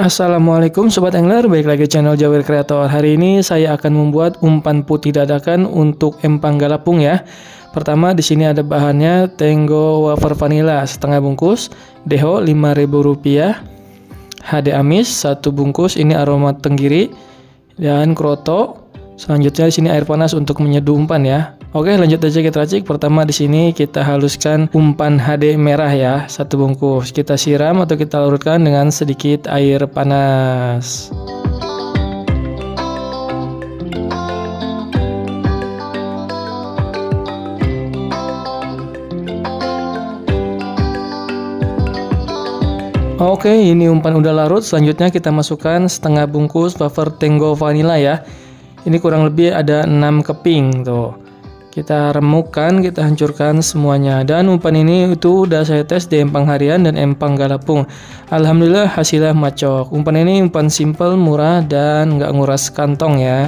Assalamualaikum sobat angler, balik lagi channel Jawa Kreator. Hari ini saya akan membuat umpan putih dadakan untuk empang galapung ya. Pertama di sini ada bahannya Tango wafer vanilla setengah bungkus, deho Rp5.000, HD amis 1 bungkus, ini aroma tenggiri dan kroto. Selanjutnya di sini air panas untuk menyeduh umpan ya. Oke, lanjut aja kita racik. Pertama di sini kita haluskan umpan HD merah ya, 1 bungkus. Kita siram atau kita larutkan dengan sedikit air panas. Oke, ini umpan udah larut. Selanjutnya kita masukkan setengah bungkus wafer Tango vanilla ya. Ini kurang lebih ada 6 keping tuh. Kita remukkan, kita hancurkan semuanya. Dan umpan ini itu udah saya tes di empang harian dan empang galapung. Alhamdulillah hasilnya cocok. Umpan ini umpan simple, murah, dan nggak nguras kantong ya.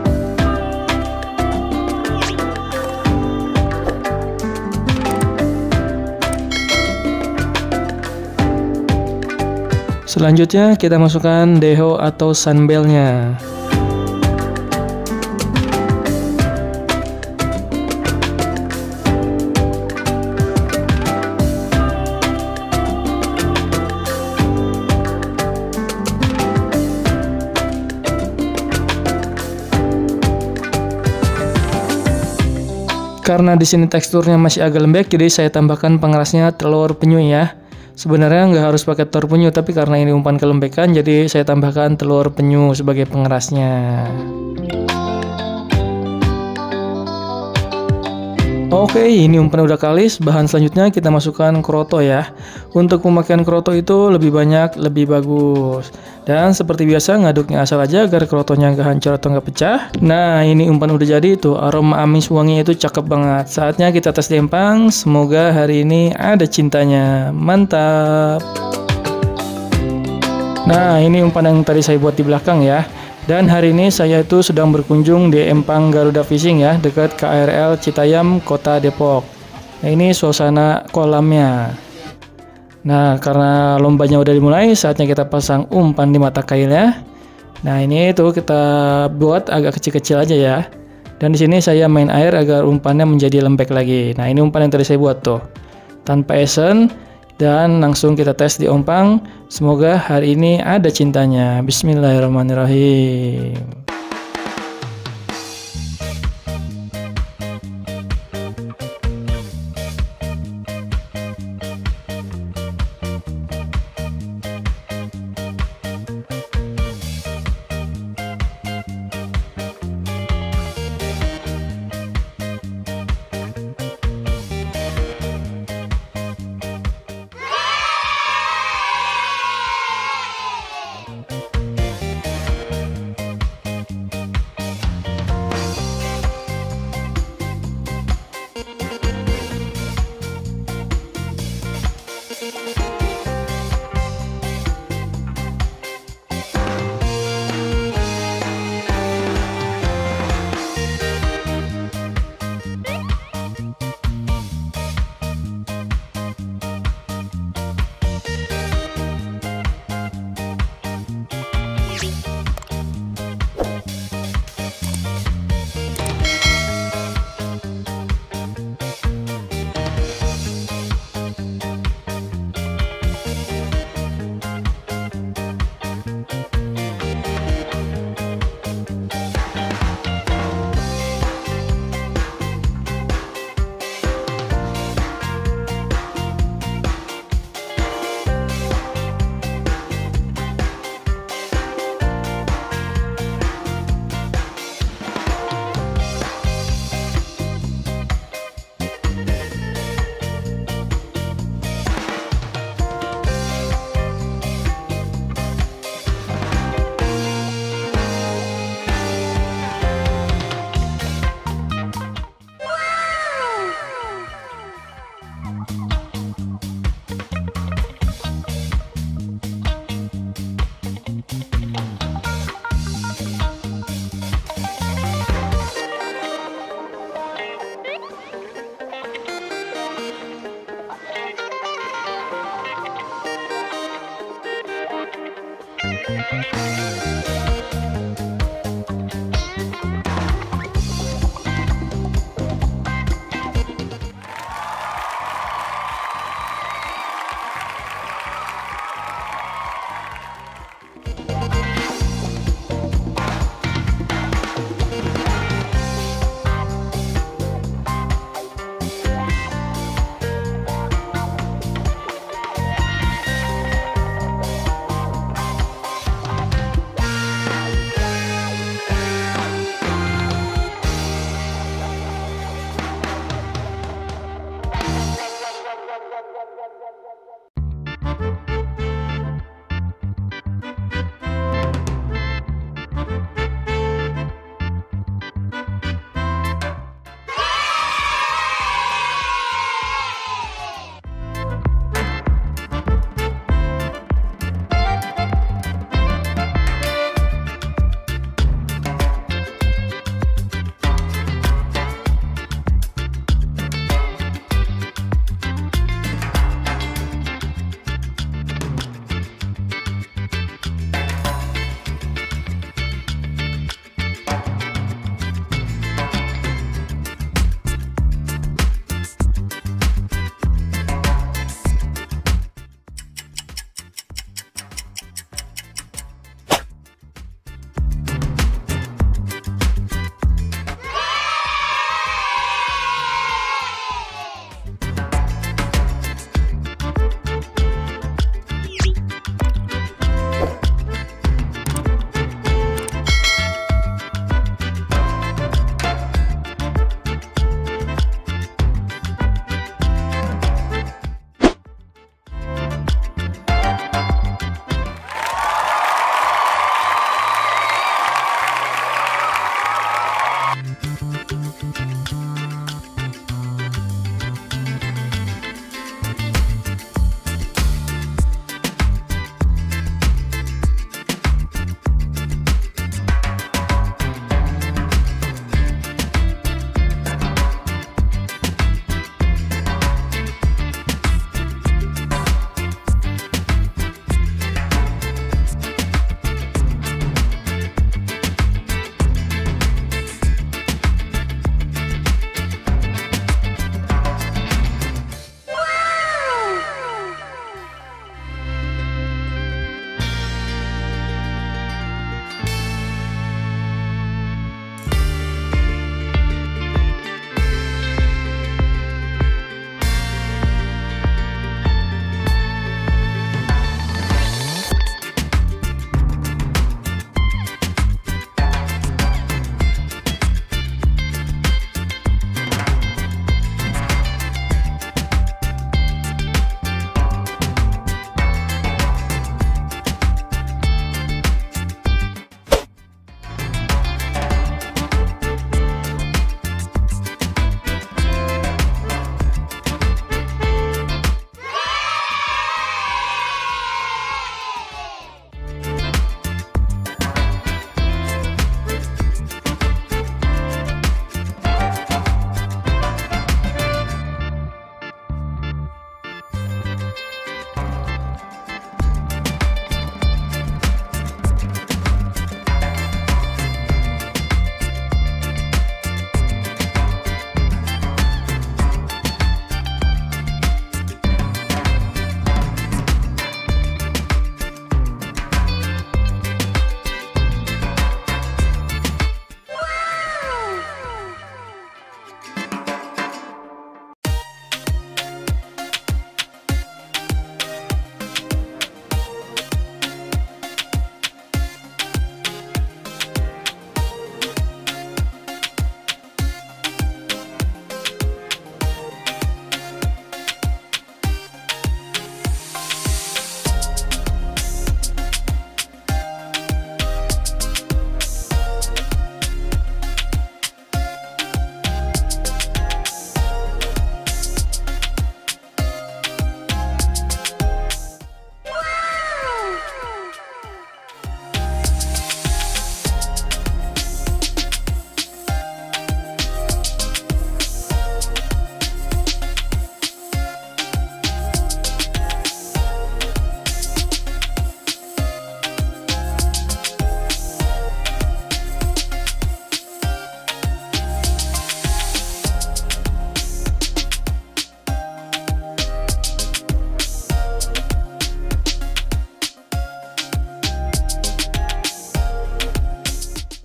Selanjutnya kita masukkan deho atau sunbelnya. Karena di sini teksturnya masih agak lembek, jadi saya tambahkan pengerasnya telur penyu ya. Sebenarnya nggak harus pakai telur penyu, tapi karena ini umpan kelembekan, jadi saya tambahkan telur penyu sebagai pengerasnya. Oke, ini umpan udah kalis. Bahan selanjutnya kita masukkan kroto ya. Untuk pemakaian kroto itu lebih banyak, lebih bagus. Dan seperti biasa ngaduknya asal aja agar krotonya nggak hancur atau nggak pecah. Nah, ini umpan udah jadi tuh. Aroma amis wangi itu cakep banget. Saatnya kita tes di empang. Semoga hari ini ada cintanya. Mantap. Nah, ini umpan yang tadi saya buat di belakang ya. Dan hari ini saya itu sedang berkunjung di empang Garuda Fishing ya, dekat KRL Citayam, kota Depok. Nah, ini suasana kolamnya. Nah, karena lombanya udah dimulai, saatnya kita pasang umpan di mata kailnya. Nah, ini itu kita buat agak kecil-kecil aja ya. Dan di sini saya main air agar umpannya menjadi lembek lagi. Nah, ini umpan yang tadi saya buat tuh. Tanpa esen. Dan langsung kita tes di empang. Semoga hari ini ada cintanya. Bismillahirrahmanirrahim.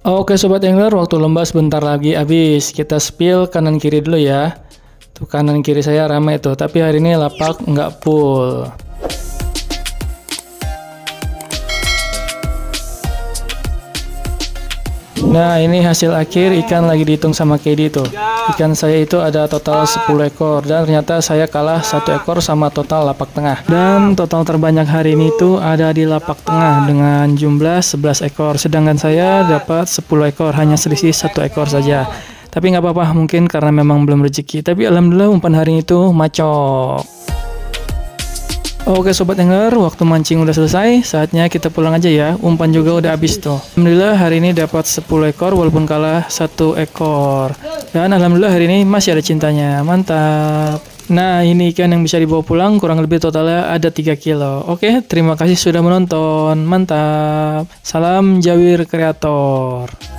Oke sobat angler, waktu lomba sebentar lagi habis. Kita spill kanan kiri dulu ya. Tuh kanan kiri saya ramai tuh, tapi hari ini lapak nggak full. Nah ini hasil akhir ikan lagi dihitung sama Kedi tuh. Ikan saya itu ada total 10 ekor dan ternyata saya kalah 1 ekor sama total lapak tengah. Dan total terbanyak hari ini tuh ada di lapak tengah dengan jumlah 11 ekor. Sedangkan saya dapat 10 ekor, hanya selisih 1 ekor saja. Tapi nggak apa-apa, mungkin karena memang belum rezeki. Tapi alhamdulillah umpan hari ini tuh macok. Oke sobat angler, waktu mancing udah selesai, saatnya kita pulang aja ya. Umpan juga udah habis tuh. Alhamdulillah hari ini dapat 10 ekor walaupun kalah 1 ekor. Dan alhamdulillah hari ini masih ada cintanya. Mantap. Nah ini ikan yang bisa dibawa pulang, kurang lebih totalnya ada 3 kilo. Oke, terima kasih sudah menonton. Mantap. Salam Jawir Kreator.